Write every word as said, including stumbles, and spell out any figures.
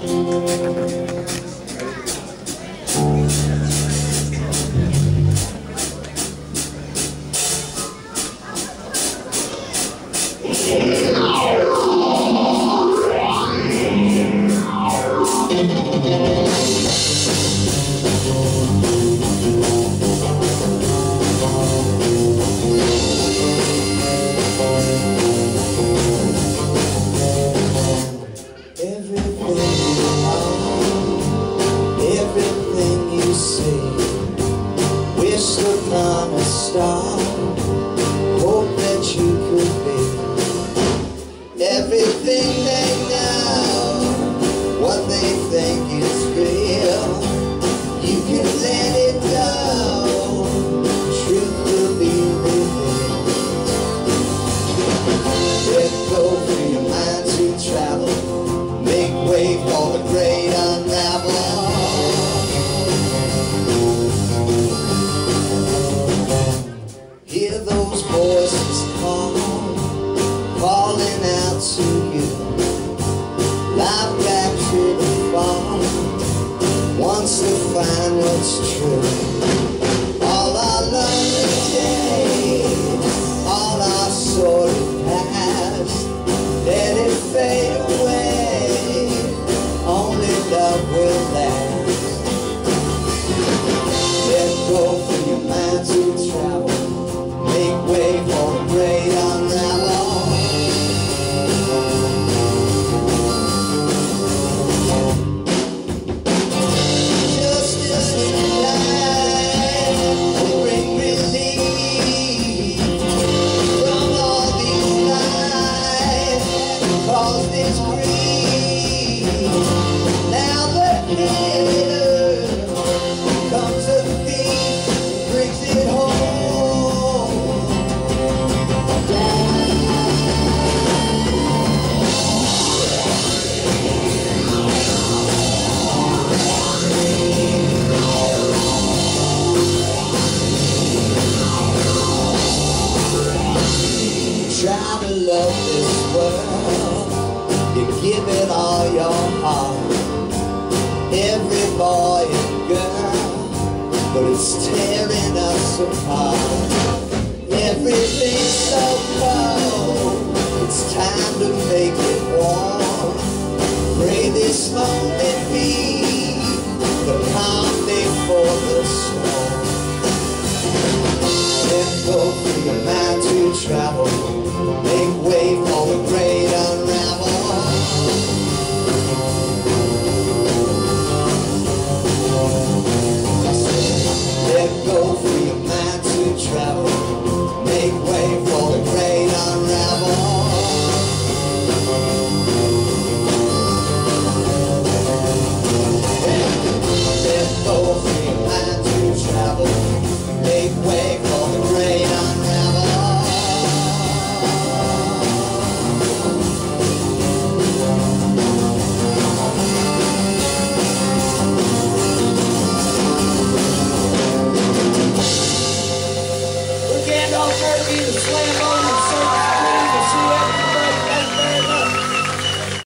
upon a star, hope that you could be everything they know, what they think is real. You can let it go, truth will be revealed. Let go for your mind to travel, make way for the great unravel. Hear those voices call, calling out to you. Life back to the farm, wants to find what's true. All our lonely days, all our sordid past, let it fade away, only love will last. Let go for your mind to travel, make way for the great unravel. Justice in life will bring relief from all these lies, cause this grief. Now the hater comes a thief, brings it home. Try to love this world, you give it all your heart, every boy and girl, but it's tearing us apart. Everything's so cold, it's time to make it warm. Pray this moment be the calm before the storm. Let go for your mind to travel, make way for the great unravel. Let go for your mind to travel, make way for the great unravel. Let go for your mind to travel, make way for the great unravel. We can't all turkey the slam on.